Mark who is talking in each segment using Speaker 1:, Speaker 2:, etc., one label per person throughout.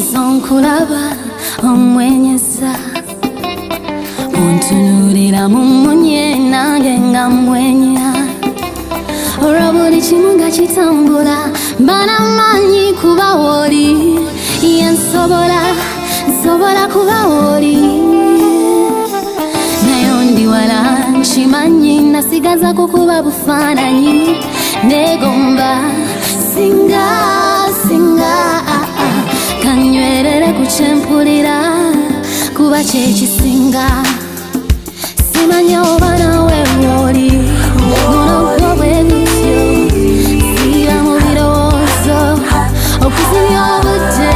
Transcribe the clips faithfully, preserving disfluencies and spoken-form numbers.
Speaker 1: sonkulaba omwenyeza ontunulira mumunye nange nga mwenya olwa buli kimu nga kitambula banamanyi kuba woli yensobola nsobola kuba woli naye ndi wala nkimanyi nasigaza kukuba bufaananyi negomba singa singa kanywerere ku kyempulira kuba kyekisinga simanya oba nawe woli guno gwo bwe gutyo siira mu birowoozo okuzimya obudde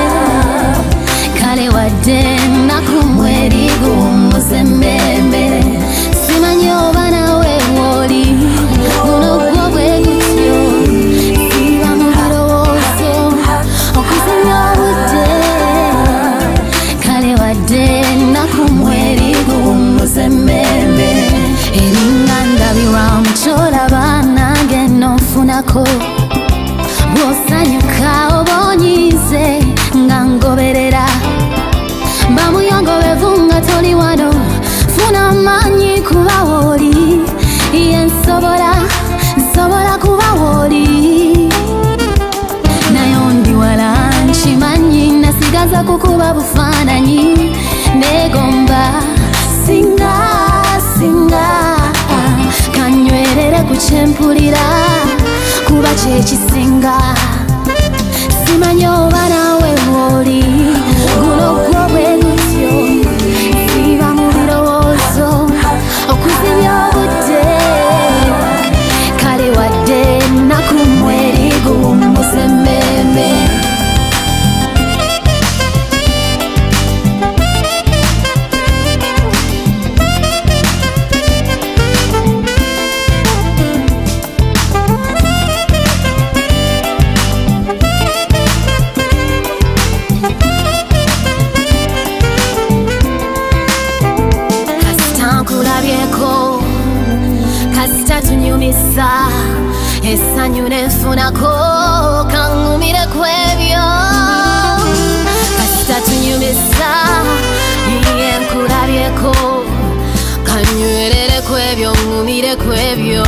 Speaker 1: kale wadde nakumweri guwummuza emmembe simanya oba nawe woli guno gwo bwe gutyo siira mu birowoozo okuzimya obudde kale wadde nakumweri guwummuza emmembe eringa ndabirwa mu kyolaba nange nonfunako bw'osanyuka oba onyiize nga ngoberera bamuyongobevu nga toli wano funa amaanyi kuba woli yensobola nsobola kuba woli naye ndi wala nkimanyi nasigaza kukuba bufaananyi negomba singa singa kanywerere ku kyempulira kuba kyekisinga simanya oba nawe woli guno gwo bwe gutyo siba mu birowoozo okuzimya obudde kale wadde nakumweri guwummuza emmembe kasita tunyumisa essanyu nenfunako kaŋŋumire ku ebyo kasita tunyumisa ye nkulabyeko kanywerere ku ebyo ŋŋumire ku ebyo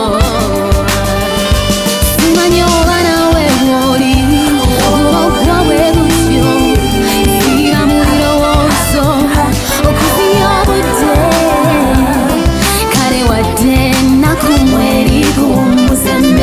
Speaker 1: simanya oba nawe woli obwa bwe butyo siira mu birowoozo okuzimya obudde wadde nakumweri guwummuza emmembe